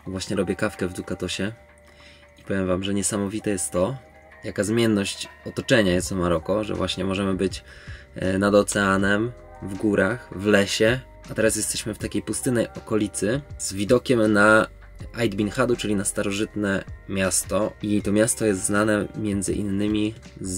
Właśnie robię kawkę w Ducatosie i powiem wam, że niesamowite jest to, jaka zmienność otoczenia jest w Maroko, że właśnie możemy być nad oceanem, w górach, w lesie, a teraz jesteśmy w takiej pustynnej okolicy z widokiem na Ait Bin Hadu, czyli na starożytne miasto, i to miasto jest znane między innymi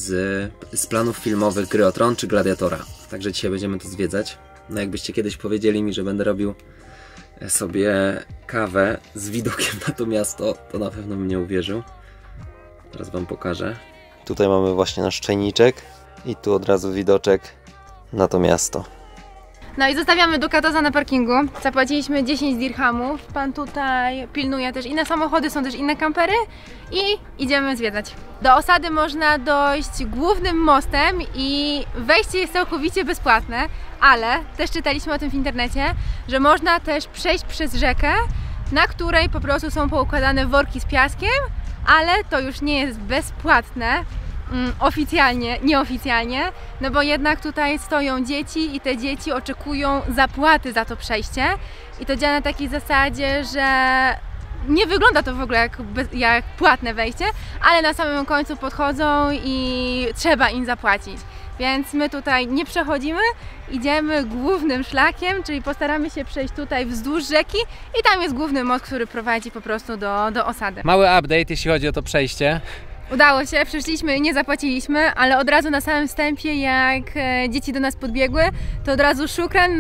z planów filmowych Gry o Tron czy Gladiatora, także dzisiaj będziemy to zwiedzać. No jakbyście kiedyś powiedzieli mi, że będę robił sobie kawę z widokiem na to miasto, to na pewno bym nie uwierzył. Teraz wam pokażę. Tutaj mamy właśnie nasz czajniczek i tu od razu widoczek na to miasto. No i zostawiamy Ducatosa na parkingu. Zapłaciliśmy 10 dirhamów. Pan tutaj pilnuje też inne samochody, są też inne kampery i idziemy zwiedzać. Do osady można dojść głównym mostem i wejście jest całkowicie bezpłatne, ale też czytaliśmy o tym w internecie, że można też przejść przez rzekę, na której po prostu są poukładane worki z piaskiem, ale to już nie jest bezpłatne. Oficjalnie, nieoficjalnie, no bo jednak tutaj stoją dzieci i te dzieci oczekują zapłaty za to przejście i to działa na takiej zasadzie, że nie wygląda to w ogóle jak płatne wejście, ale na samym końcu podchodzą i trzeba im zapłacić. Więc my tutaj nie przechodzimy, idziemy głównym szlakiem, czyli postaramy się przejść tutaj wzdłuż rzeki i tam jest główny most, który prowadzi po prostu do osady. Mały update, jeśli chodzi o to przejście. Udało się, przyszliśmy i nie zapłaciliśmy, ale od razu na samym wstępie, jak dzieci do nas podbiegły, to od razu szukran,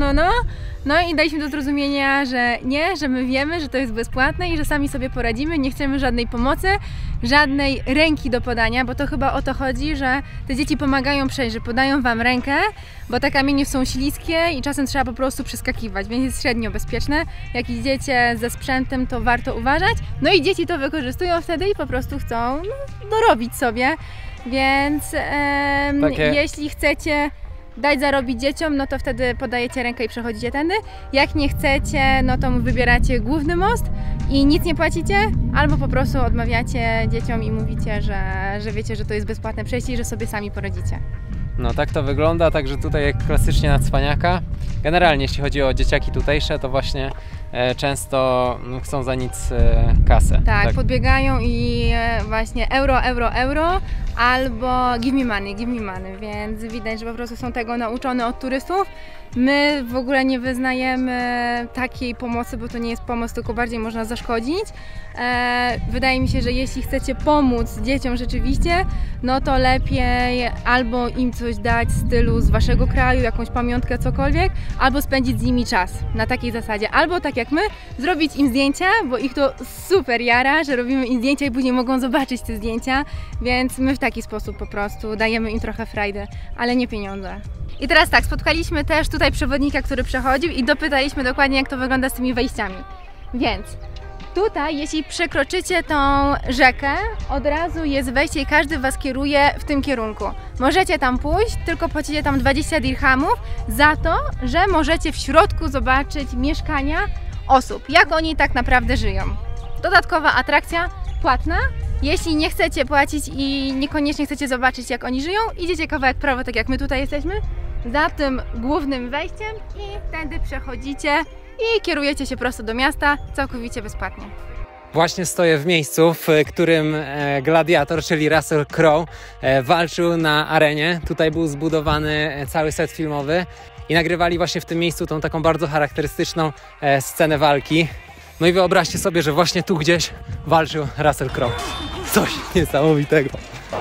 no i daliśmy do zrozumienia, że nie, że my wiemy, że to jest bezpłatne i że sami sobie poradzimy, nie chcemy żadnej pomocy, żadnej ręki do podania, bo to chyba o to chodzi, że te dzieci pomagają przejść, że podają wam rękę, bo te kamienie są śliskie i czasem trzeba po prostu przeskakiwać, więc jest średnio bezpieczne. Jak idziecie ze sprzętem, to warto uważać. No i dzieci to wykorzystują wtedy i po prostu chcą dorobić sobie, więc jeśli chcecie dać zarobić dzieciom, no to wtedy podajecie rękę i przechodzicie tędy. Jak nie chcecie, no to wybieracie główny most i nic nie płacicie, albo po prostu odmawiacie dzieciom i mówicie, że wiecie, że to jest bezpłatne przejście i że sobie sami poradzicie. No tak to wygląda, także tutaj jak klasycznie na cwaniaka. Generalnie jeśli chodzi o dzieciaki tutejsze, to właśnie często chcą za nic kasę. Tak, podbiegają i właśnie euro, albo give me money, więc widać, że po prostu są tego nauczone od turystów. My w ogóle nie wyznajemy takiej pomocy, bo to nie jest pomoc, tylko bardziej można zaszkodzić. Wydaje mi się, że jeśli chcecie pomóc dzieciom rzeczywiście, no to lepiej albo im coś dać w stylu z waszego kraju, jakąś pamiątkę, cokolwiek, albo spędzić z nimi czas na takiej zasadzie, albo tak jak my, zrobić im zdjęcia, bo ich to super jara, że robimy im zdjęcia i później mogą zobaczyć te zdjęcia, więc my w taki sposób po prostu dajemy im trochę frajdy, ale nie pieniądze. I teraz tak, spotkaliśmy też tutaj przewodnika, który przechodził i dopytaliśmy dokładnie, jak to wygląda z tymi wejściami. Więc tutaj, jeśli przekroczycie tą rzekę, od razu jest wejście i każdy was kieruje w tym kierunku. Możecie tam pójść, tylko płacicie tam 20 dirhamów za to, że możecie w środku zobaczyć mieszkania osób, jak oni tak naprawdę żyją. Dodatkowa atrakcja, płatna. Jeśli nie chcecie płacić i niekoniecznie chcecie zobaczyć, jak oni żyją, idziecie kawałek w prawo, tak jak my tutaj jesteśmy, za tym głównym wejściem i tędy przechodzicie i kierujecie się prosto do miasta, całkowicie bezpłatnie. Właśnie stoję w miejscu, w którym gladiator, czyli Russell Crowe, walczył na arenie. Tutaj był zbudowany cały set filmowy i nagrywali właśnie w tym miejscu tą taką bardzo charakterystyczną scenę walki. No i wyobraźcie sobie, że właśnie tu gdzieś walczył Russell Crowe. Coś niesamowitego.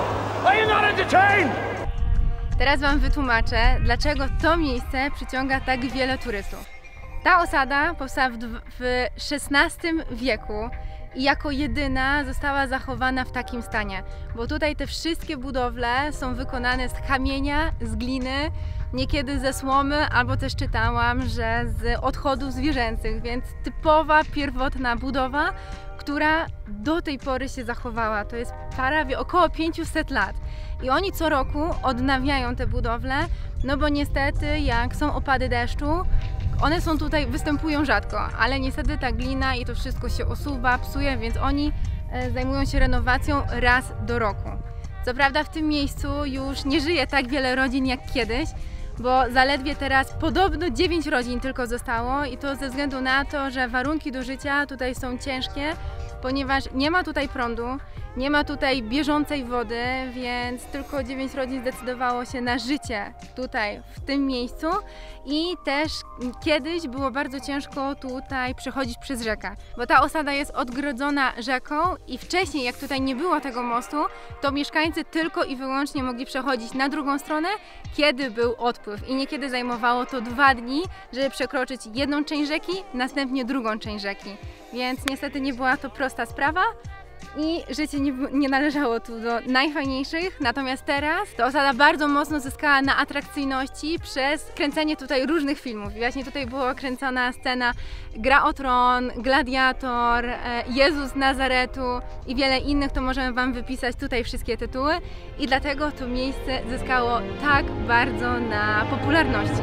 Teraz wam wytłumaczę, dlaczego to miejsce przyciąga tak wiele turystów. Ta osada powstała w XVI wieku i jako jedyna została zachowana w takim stanie, bo tutaj te wszystkie budowle są wykonane z kamienia, z gliny, niekiedy ze słomy, albo też czytałam, że z odchodów zwierzęcych, więc typowa, pierwotna budowa, która do tej pory się zachowała. To jest prawie około 500 lat. I oni co roku odnawiają te budowle, no bo niestety jak są opady deszczu, one są tutaj, występują rzadko, ale niestety ta glina i to wszystko się osuwa, psuje, więc oni zajmują się renowacją raz do roku. Co prawda w tym miejscu już nie żyje tak wiele rodzin jak kiedyś, bo zaledwie teraz podobno 9 rodzin tylko zostało i to ze względu na to, że warunki do życia tutaj są ciężkie, ponieważ nie ma tutaj prądu, nie ma tutaj bieżącej wody, więc tylko 9 rodzin zdecydowało się na życie tutaj, w tym miejscu i też kiedyś było bardzo ciężko tutaj przechodzić przez rzekę, bo ta osada jest odgrodzona rzeką i wcześniej, jak tutaj nie było tego mostu, to mieszkańcy tylko i wyłącznie mogli przechodzić na drugą stronę, kiedy był odpływ i niekiedy zajmowało to 2 dni, żeby przekroczyć jedną część rzeki, następnie drugą część rzeki, więc niestety nie była to prosta sprawa. I życie nie należało tu do najfajniejszych, natomiast teraz ta osada bardzo mocno zyskała na atrakcyjności przez kręcenie tutaj różnych filmów. I właśnie tutaj była kręcona scena Gra o Tron, Gladiator, Jezus z Nazaretu i wiele innych, to możemy Wam wypisać tutaj wszystkie tytuły i dlatego to miejsce zyskało tak bardzo na popularności.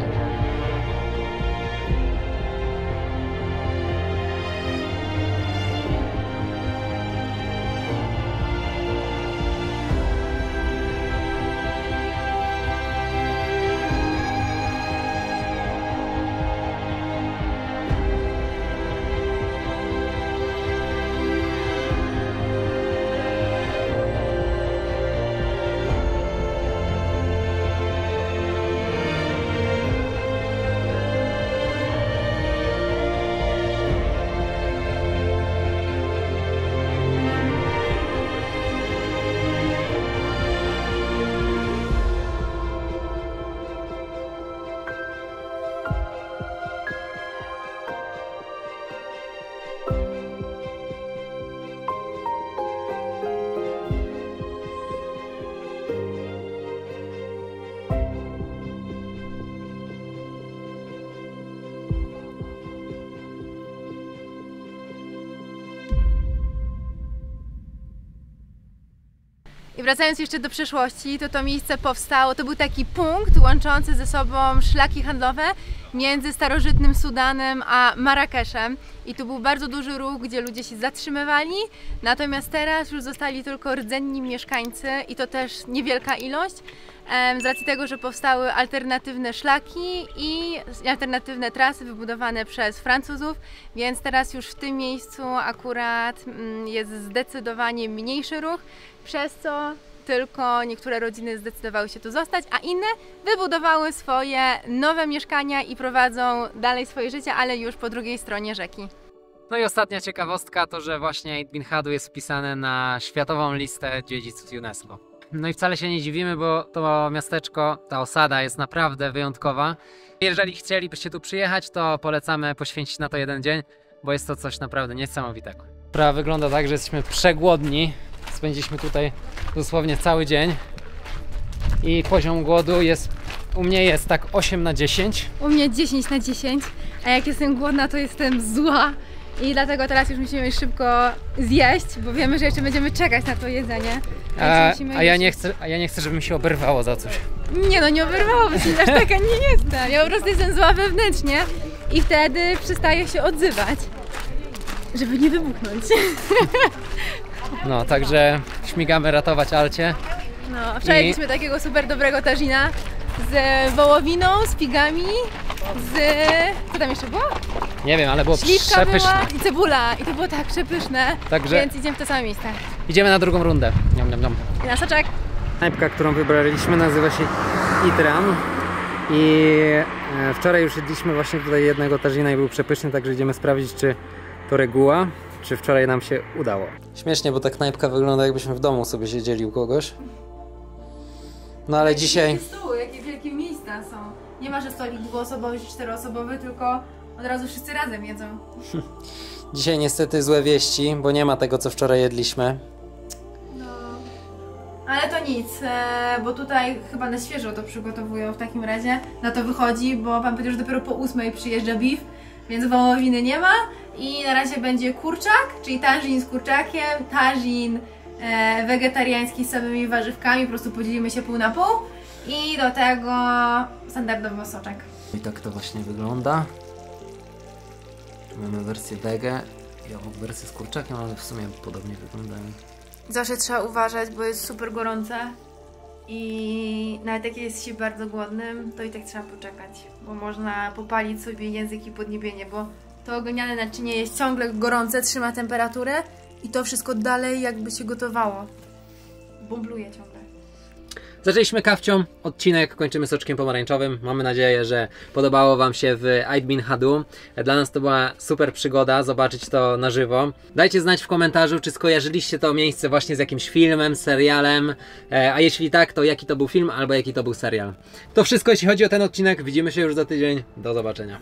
I wracając jeszcze do przeszłości, to miejsce powstało, to był taki punkt łączący ze sobą szlaki handlowe między starożytnym Sudanem a Marrakeszem. I tu był bardzo duży ruch, gdzie ludzie się zatrzymywali, natomiast teraz już zostali tylko rdzenni mieszkańcy i to też niewielka ilość. Z racji tego, że powstały alternatywne szlaki i alternatywne trasy wybudowane przez Francuzów, więc teraz już w tym miejscu akurat jest zdecydowanie mniejszy ruch, przez co tylko niektóre rodziny zdecydowały się tu zostać, a inne wybudowały swoje nowe mieszkania i prowadzą dalej swoje życie, ale już po drugiej stronie rzeki. No i ostatnia ciekawostka to, że właśnie Eid bin Hadu jest wpisane na światową listę dziedzictw UNESCO. No i wcale się nie dziwimy, bo to miasteczko, ta osada jest naprawdę wyjątkowa. Jeżeli chcielibyście tu przyjechać, to polecamy poświęcić na to jeden dzień, bo jest to coś naprawdę niesamowitego. Sprawa wygląda tak, że jesteśmy przegłodni. Spędziliśmy tutaj dosłownie cały dzień i poziom głodu jest, u mnie jest tak 8/10. U mnie 10/10, a jak jestem głodna, to jestem zła. I dlatego teraz już musimy szybko zjeść, bo wiemy, że jeszcze będziemy czekać na to jedzenie. A ja nie chcę, żeby mi się oberwało za coś. Nie no, nie oberwało, bo aż taka nie jestem. Ja po prostu jestem zła wewnętrznie i wtedy przestaję się odzywać, żeby nie wybuchnąć. No, także śmigamy ratować Alcie. No, wczoraj jedliśmy takiego super dobrego tażina z wołowiną, z figami, co tam jeszcze było? Nie wiem, ale było śliwka przepyszne. Była i cebula i to było tak przepyszne, także więc idziemy w to samo miejsce. Idziemy na drugą rundę. Niam, niam, niam. I na soczek. Knajpka, którą wybraliśmy, nazywa się Itram i wczoraj już jedliśmy właśnie tutaj jednego tażina i był przepyszny, także idziemy sprawdzić, czy to reguła, czy wczoraj nam się udało. Śmiesznie, bo ta knajpka wygląda, jakbyśmy w domu sobie siedzieli u kogoś. No ale dzisiaj... Jakie stóły, jakie wielkie miejsca są. Nie ma, że stolik dwuosobowy czy czteroosobowy, tylko od razu wszyscy razem jedzą. Dzisiaj niestety złe wieści, bo nie ma tego, co wczoraj jedliśmy. No, ale to nic, bo tutaj chyba na świeżo to przygotowują w takim razie. Na to wychodzi, bo pan powiedział, że dopiero po 8 przyjeżdża beef, więc wołowiny nie ma. I na razie będzie kurczak, czyli tażin z kurczakiem, tażin wegetariański z samymi warzywkami, po prostu podzielimy się pół na pół. I do tego standardowo soczek. I tak to właśnie wygląda. Mamy wersję wege i obok wersję z kurczakiem, ale w sumie podobnie wyglądają. Zawsze trzeba uważać, bo jest super gorące i nawet jak jest się bardzo głodnym, to i tak trzeba poczekać, bo można popalić sobie język i podniebienie, bo to ogoniane naczynie jest ciągle gorące, trzyma temperaturę i to wszystko dalej jakby się gotowało. Bumbluje ciągle. Zaczęliśmy kawcią, odcinek kończymy soczkiem pomarańczowym. Mamy nadzieję, że podobało Wam się w Ait Bin Hadu. Dla nas to była super przygoda, zobaczyć to na żywo. Dajcie znać w komentarzu, czy skojarzyliście to miejsce właśnie z jakimś filmem, serialem, a jeśli tak, to jaki to był film albo jaki to był serial. To wszystko jeśli chodzi o ten odcinek, widzimy się już za tydzień, do zobaczenia.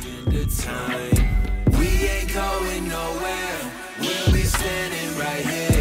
We ain't going nowhere. We'll be standing right here.